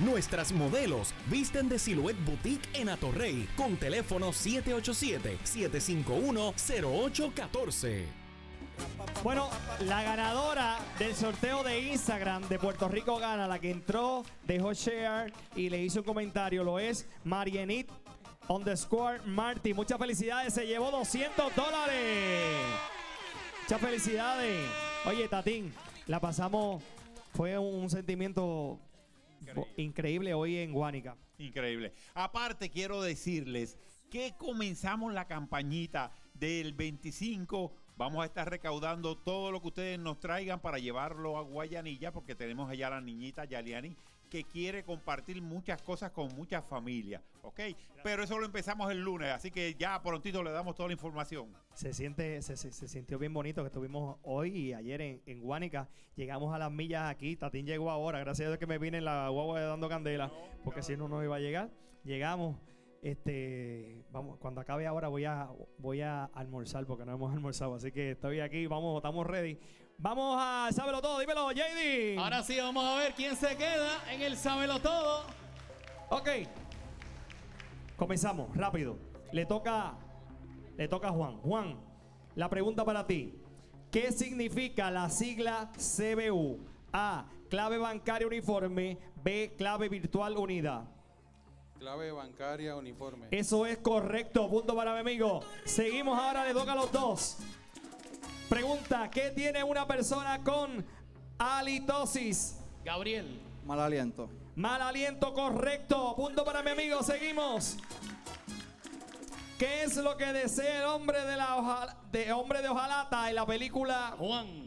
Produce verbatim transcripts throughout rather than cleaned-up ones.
Nuestras modelos visten de Silhouette Boutique en Atorrey con teléfono siete ocho siete, siete cinco uno, cero ocho uno cuatro. Bueno, la ganadora del sorteo de Instagram de Puerto Rico Gana, la que entró, dejó share y le hizo un comentario, lo es Marienit underscore Marty. Muchas felicidades, se llevó doscientos dólares. Muchas felicidades. Oye, Tatín, la pasamos, fue un sentimiento increíble, increíble hoy en Guánica. Increíble. Aparte, quiero decirles que comenzamos la campañita del veinticinco. Vamos a estar recaudando todo lo que ustedes nos traigan para llevarlo a Guayanilla, porque tenemos allá a la niñita Yaliani que quiere compartir muchas cosas con muchas familias, ¿ok? Pero eso lo empezamos el lunes, así que ya prontito le damos toda la información. Se siente, se, se, se sintió bien bonito que estuvimos hoy y ayer en, en Guánica. Llegamos a las millas aquí, Tatín llegó ahora, gracias a Dios que me vine en la guagua de Dando Candela, no, porque no. Si no, no iba a llegar. Llegamos. Este, vamos, cuando acabe ahora voy a voy a almorzar porque no hemos almorzado, así que estoy aquí, vamos, estamos ready. Vamos a Sábelo Todo, dímelo, J D. Ahora sí, vamos a ver quién se queda en el Sábelo Todo. Ok. Comenzamos, rápido. Le toca, le toca a Juan. Juan, la pregunta para ti. ¿Qué significa la sigla C B U? A, clave bancaria uniforme. B, clave virtual unida. Clave bancaria uniforme. Eso es correcto. Punto para mi amigo. Seguimos ahora, le toca a los dos. Pregunta, ¿qué tiene una persona con halitosis? Gabriel. Mal aliento. Mal aliento, correcto. Punto para mi amigo. Seguimos. ¿Qué es lo que desea el hombre de la hoja, de hombre de hojalata en la película? Juan.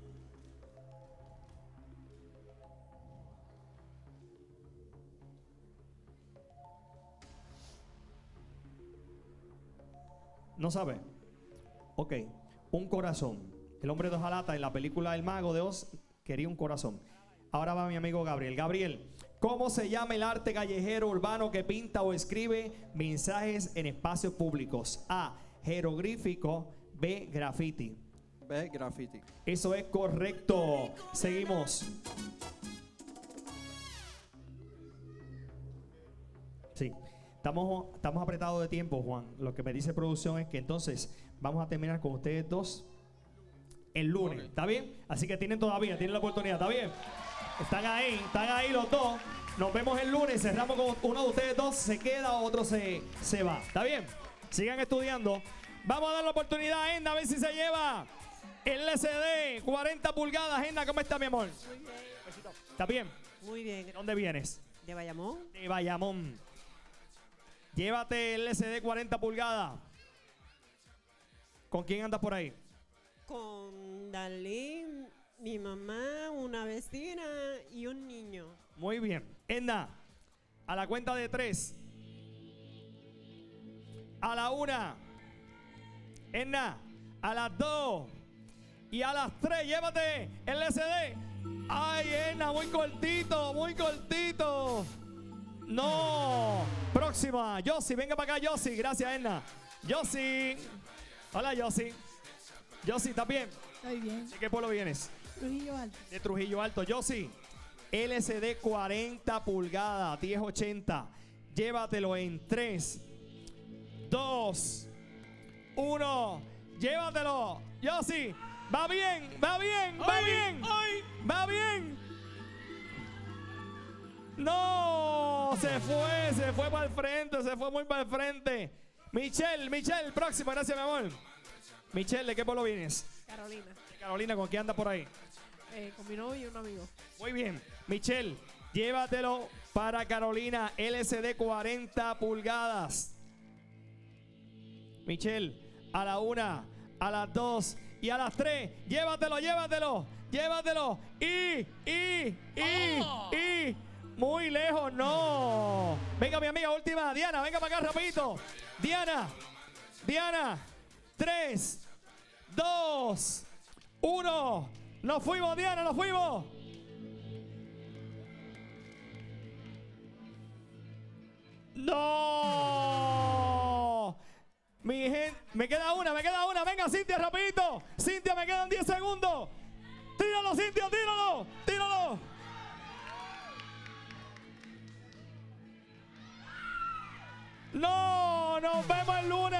¿No sabe? Ok. Un corazón. El hombre de hojalata en la película El Mago de Oz quería un corazón. Ahora va mi amigo Gabriel. Gabriel, ¿cómo se llama el arte callejero urbano que pinta o escribe mensajes en espacios públicos? A, jeroglífico. B, graffiti. B, graffiti. Eso es correcto. Seguimos. Sí. Estamos, estamos apretados de tiempo, Juan. Lo que me dice producción es que entonces vamos a terminar con ustedes dos el lunes. ¿Está bien? Así que tienen todavía, tienen la oportunidad. ¿Está bien? Están ahí, están ahí los dos. Nos vemos el lunes. Cerramos con uno de ustedes dos. Se queda, otro se, se va. ¿Está bien? Sigan estudiando. Vamos a dar la oportunidad a Enda a ver si se lleva el L C D cuarenta pulgadas. Enda, ¿cómo está, mi amor? Muy bien. ¿Está bien? Muy bien. ¿De dónde vienes? ¿De Bayamón? De Bayamón. Llévate el L C D cuarenta pulgadas. ¿Con quién andas por ahí? Con Dalí, mi mamá, una vecina y un niño. Muy bien. Edna, a la cuenta de tres. A la una. Edna, a las dos. Y a las tres, llévate el L C D. Ay, Edna, muy cortito, muy cortito. No. Próxima. Yossi, venga para acá, Yossi. Gracias, Edna. Yossi. Hola, Yossi. Yossi, ¿estás bien? Estoy bien. ¿De qué pueblo vienes? Trujillo Alto. De Trujillo Alto. Yossi, L C D cuarenta pulgadas, diez ochenta. Llévatelo en tres, dos, uno. Llévatelo. Yossi, va bien, va bien, va ¡Ay, bien. ay! Va bien. No, se fue, se fue para el frente, se fue muy para el frente. Michelle, Michelle, próximo, gracias, mi amor. Michelle, ¿de qué pueblo vienes? Carolina. De Carolina, ¿con quién anda por ahí? Eh, con mi novio y un amigo. Muy bien, Michelle, llévatelo para Carolina, L C D cuarenta pulgadas. Michelle, a la una, a las dos y a las tres, llévatelo, llévatelo, llévatelo. Y, y, y, Oh. y, muy lejos, no. Venga, mi amiga última, Diana, venga para acá rapidito. Diana, Diana, tres, dos, uno. Nos fuimos, Diana, nos fuimos. No. Mi gente, me queda una, me queda una. Venga, Cintia, rapidito. Cintia, me quedan diez segundos. Tíralo, Cintia, tíralo, tíralo. No, nos vemos el lunes.